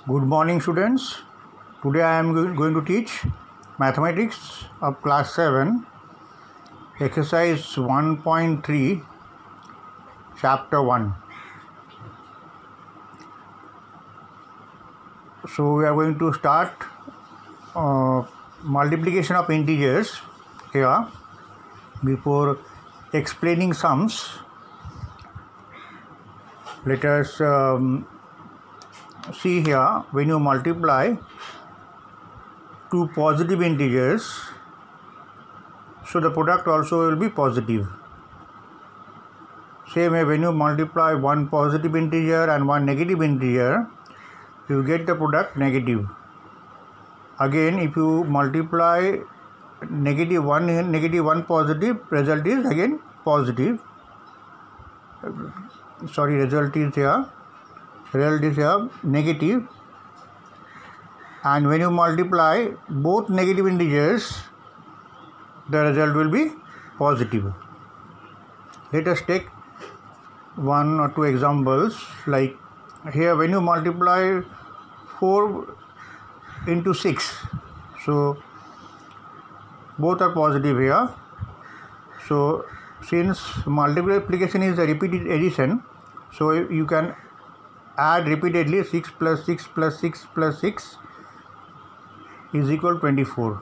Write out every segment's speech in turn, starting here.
Good morning, students. Today I am going to teach mathematics of class 7, exercise 1.3, chapter 1. So we are going to start multiplication of integers here. Before explaining sums, let us see here, when you multiply two positive integers, so the product also will be positive. Same way, when you multiply one positive integer and one negative integer, you get the product negative. Again, if you multiply negative one positive, result is again positive. Result is here negative. And when you multiply both negative integers, the result will be positive. Let us take one or two examples. Like here, when you multiply 4 into 6, so both are positive here. So since multiplication is a repeated addition, so you can add repeatedly. 6 plus 6 plus 6 plus 6 is equal to 24.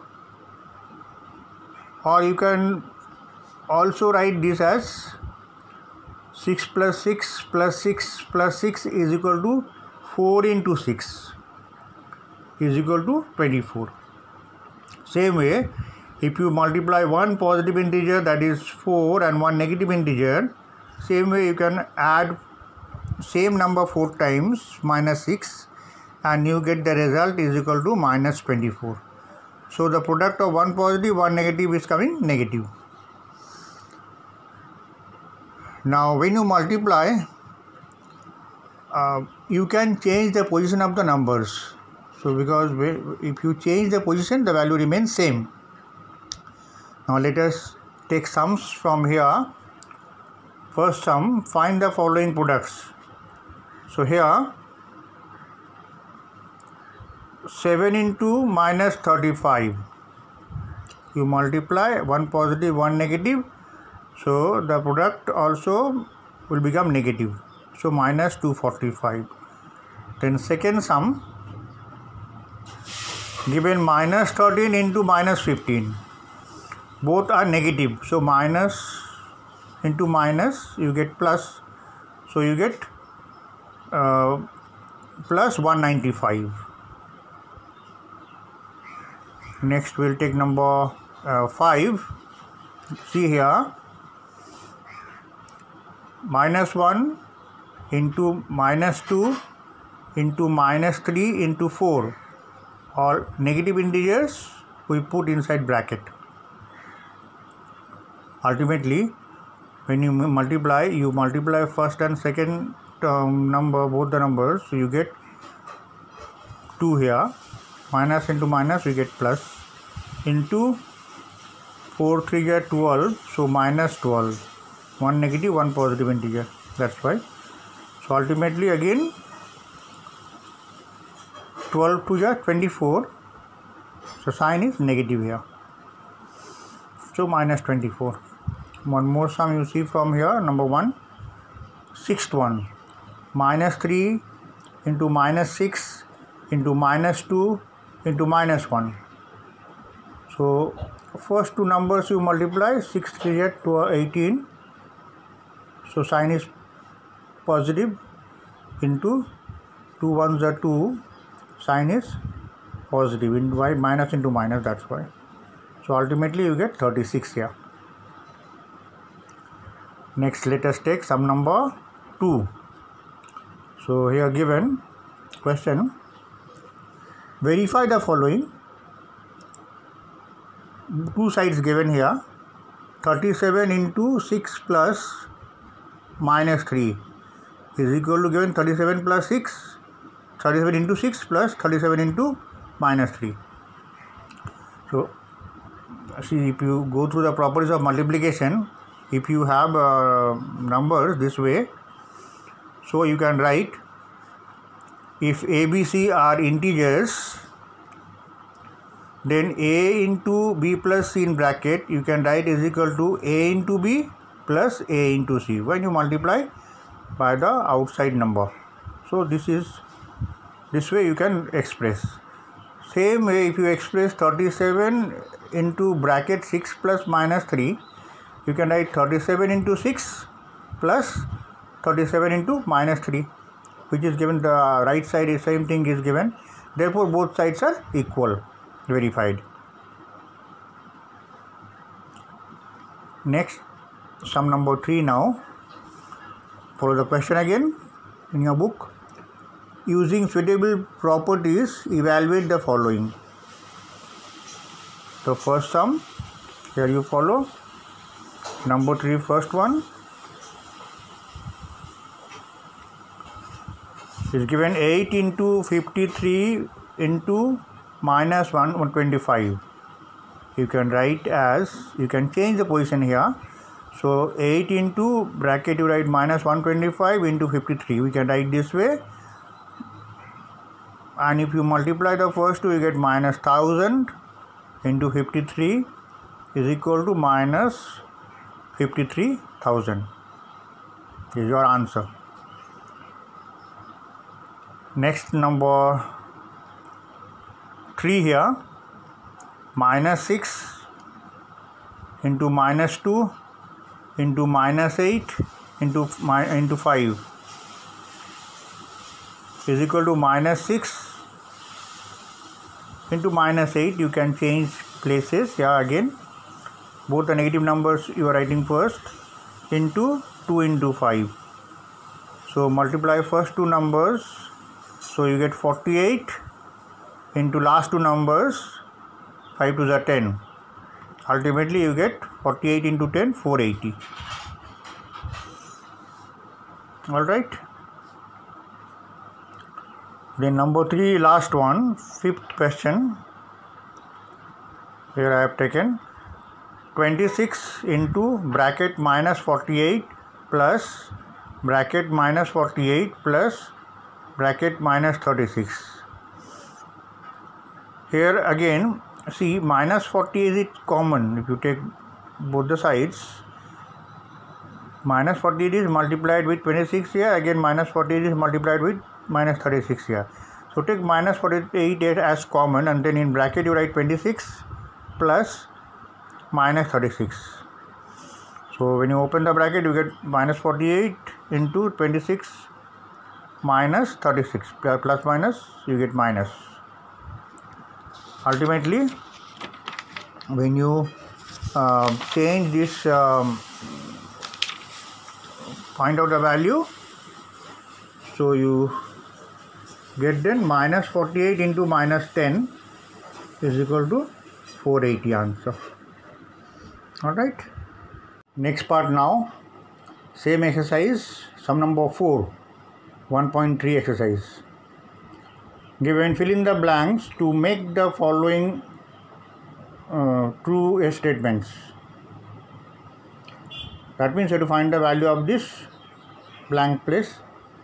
Or you can also write this as 6 plus 6 plus 6 plus 6 is equal to 4 into 6 is equal to 24. Same way, if you multiply one positive integer, that is 4, and one negative integer, same way you can add same number 4 times, minus 6, and you get the result is equal to minus 24. So the product of one positive, one negative is coming negative. Now when you multiply, you can change the position of the numbers. So because if you change the position, the value remains same. Now let us take sums from here. First sum, find the following products. So here, 7 into minus 35. You multiply one positive, one negative. So the product also will become negative. So minus 245. Then second sum, given minus 13 into minus 15. Both are negative. So minus into minus, you get plus. So you get plus 195. Next we'll take number 5. See here, minus 1 into minus 2 into minus 3 into 4. All negative integers we put inside bracket. Ultimately, when you multiply first and second number, both the numbers, so you get 2 here. Minus into minus, we get plus. Into 4 3 are 12, so minus 12. One negative, one positive integer. That's why. So ultimately again, 12 2 are 24. So sign is negative here. So minus 24. One more sum you see from here. Number 1, sixth one. Minus 3 into minus 6 into minus 2 into minus 1. So first two numbers you multiply, 6 3 are 18. So sign is positive. Into 2 1s are 2. Sign is positive. In y minus into minus, that's why. So ultimately you get 36 here. Next, let us take sum number 2. So here given question, verify the following. Two sides given here. 37 into 6 plus minus 3 is equal to given 37 plus 6. 37 into 6 plus 37 into minus 3. So see, if you go through the properties of multiplication, if you have numbers this way, so you can write if A, B, C are integers, then A into B plus C in bracket you can write is equal to A into B plus A into C when you multiply by the outside number. So this way you can express. Same way, if you express 37 into bracket 6 plus minus 3, you can write 37 into 6 plus 37 into minus 3, which is given. The right side is same thing is given. Therefore, both sides are equal. Verified. Next, sum number 3 now. Follow the question again in your book. Using suitable properties, evaluate the following. The first sum, here you follow. Number 3, first one is given 8 into 53 into minus 125. You can write as, you can change the position here. So 8 into bracket you write minus 125 into 53. We can write this way. And if you multiply the first two, you get minus 1000 into 53 is equal to minus 53,000. This is your answer. Next, number 3 here. Minus 6 into minus 2 into minus 8 into 5 is equal to minus 6 into minus 8. You can change places here again. Both the negative numbers you are writing first into 2 into 5. So multiply first two numbers. So you get 48 into last two numbers, 5 to the 10. Ultimately you get 48 into 10, 480. Alright. Then number 3, last one, 5th question. Here I have taken 26 into bracket minus 48 plus bracket minus 48 plus bracket minus 36. Here again, see, minus 40 is common. If you take both the sides, minus 48 is multiplied with 26 here, again minus 48 is multiplied with minus 36 here. So take minus 48 as common, and then in bracket you write 26 plus minus 36. So when you open the bracket, you get minus 48 into 26 minus 36, plus minus you get minus. Ultimately, when you change this, find out the value, so you get then minus 48 into minus 10 is equal to 480 answer. Alright. Next part now, same exercise, sum number 4, 1.3 exercise. Given, fill in the blanks to make the following true statements. That means you have to find the value of this blank place.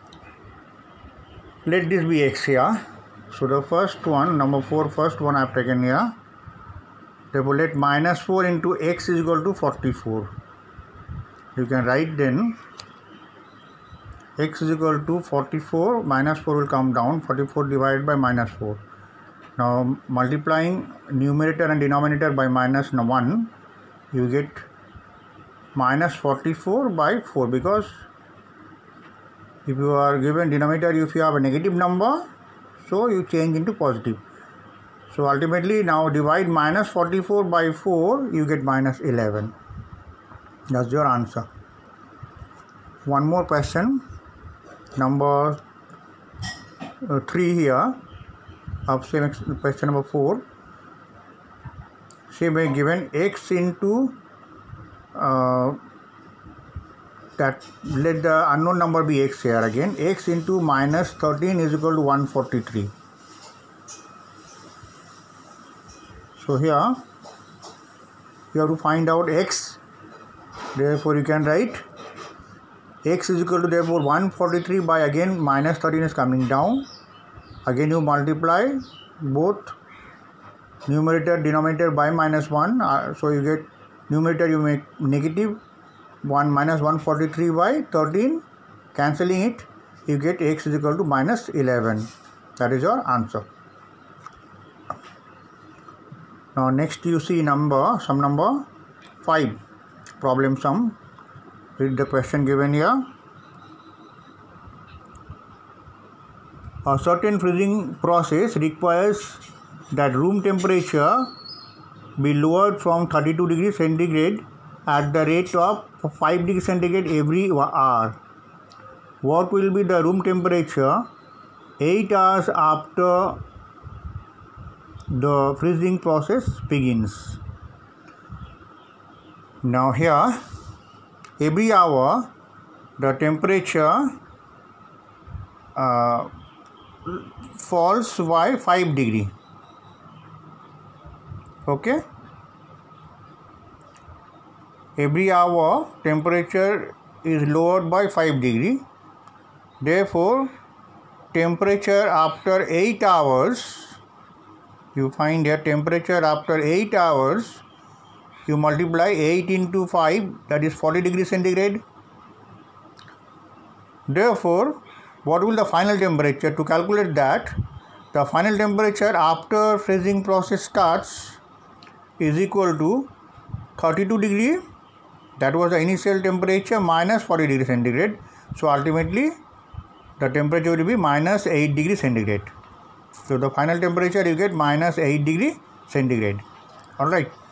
Let this be x here. So the first one, number 4, first one I have taken here. Therefore, let minus 4 into x is equal to 44. You can write then x is equal to 44, minus 4 will come down, 44 divided by minus 4. Now multiplying numerator and denominator by minus 1, you get minus 44 by 4, because if you are given denominator, if you have a negative number, so you change into positive. So ultimately now divide minus 44 by 4, you get minus 11. That's your answer. One more question. Number 3 here, of same question number 4. Say we given x into that, let the unknown number be x here again. X into minus 13 is equal to 143. So here you have to find out x. Therefore you can write x is equal to, therefore 143 by, again minus 13 is coming down, Again you multiply both numerator denominator by -1, so you get numerator you make negative 1 minus 143 by 13, cancelling it you get x is equal to -11. That is your answer. Now next you see sum number 5, problem sum. Read the question given here. A certain freezing process requires that room temperature be lowered from 32 degrees centigrade at the rate of 5 degrees centigrade every hour. What will be the room temperature 8 hours after the freezing process begins? Now here, every hour the temperature falls by 5 degree. Okay, every hour temperature is lowered by 5 degree. Therefore, temperature after 8 hours, you find here temperature after 8 hours, you multiply 8 into 5, that is 40 degrees centigrade. Therefore, what will the final temperature? To calculate that, the final temperature after freezing process starts is equal to 32 degree, that was the initial temperature, minus 40 degree centigrade. So ultimately the temperature will be -8 degree centigrade. So the final temperature you get -8 degree centigrade. Alright.